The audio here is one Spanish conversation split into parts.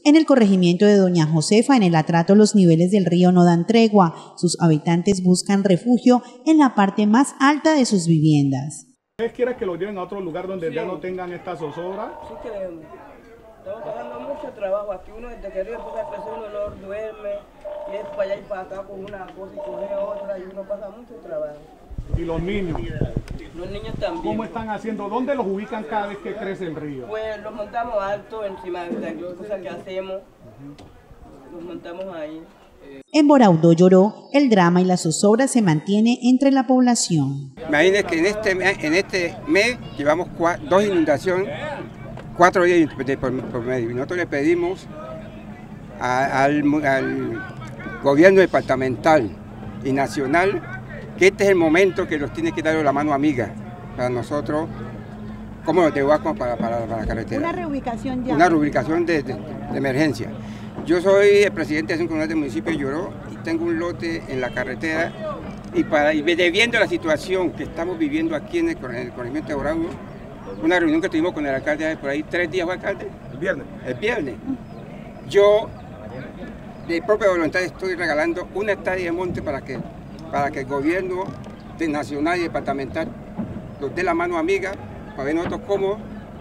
En el corregimiento de Doña Josefa, en el Atrato, los niveles del río no dan tregua. Sus habitantes buscan refugio en la parte más alta de sus viviendas. ¿Ustedes quieren que lo lleven a otro lugar donde ya no tengan esta zozobra? Sí queremos. Estamos pasando mucho trabajo aquí. Uno desde que el río empieza a crecer, uno no duerme, y es para allá y para acá con una cosa y coge otra, y uno pasa mucho trabajo. ¿Y los niños? Los niños también. ¿Cómo están haciendo? ¿Dónde los ubican cada vez que crece el río? Pues los montamos alto encima de las cosas que hacemos. Los montamos ahí. En Boraudó, Lloró, el drama y la zozobra se mantiene entre la población. Imagínense que en este mes llevamos 2 inundaciones, 4 días por medio. Y nosotros le pedimos al gobierno departamental y nacional que este es el momento que nos tiene que dar la mano amiga para nosotros, como los de Huasco para la carretera. Una reubicación ya. Una reubicación de emergencia. Yo soy el presidente de la Comunidad del municipio de Lloró y tengo un lote en la carretera y viendo la situación que estamos viviendo aquí en el corregimiento de Boraudó, una reunión que tuvimos con el alcalde hace por ahí 3 días, ¿fue, alcalde? El viernes. Yo de propia voluntad estoy regalando una hectárea de monte para que el gobierno nacional y departamental nos dé la mano amiga para ver nosotros cómo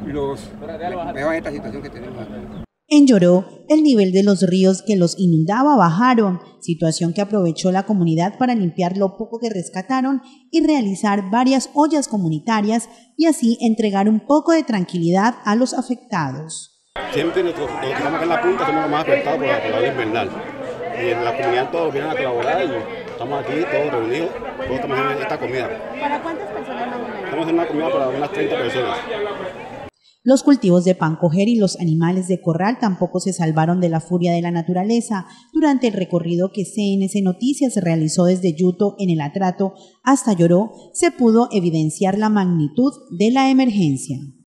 mejor esta situación que tenemos aquí. En Lloró, el nivel de los ríos que los inundaba bajaron, situación que aprovechó la comunidad para limpiar lo poco que rescataron y realizar varias ollas comunitarias y así entregar un poco de tranquilidad a los afectados. Siempre nosotros que estamos en la punta somos los más afectados por la ola invernal. Y en la comunidad todos vienen a colaborar y estamos aquí todos reunidos, todos estamos en esta comida. ¿Para cuántas personas más o menos? Estamos en una comida para unas 30 personas. Los cultivos de pan coger y los animales de corral tampoco se salvaron de la furia de la naturaleza. Durante el recorrido que CNC Noticias realizó desde Yuto en el Atrato hasta Lloró, se pudo evidenciar la magnitud de la emergencia.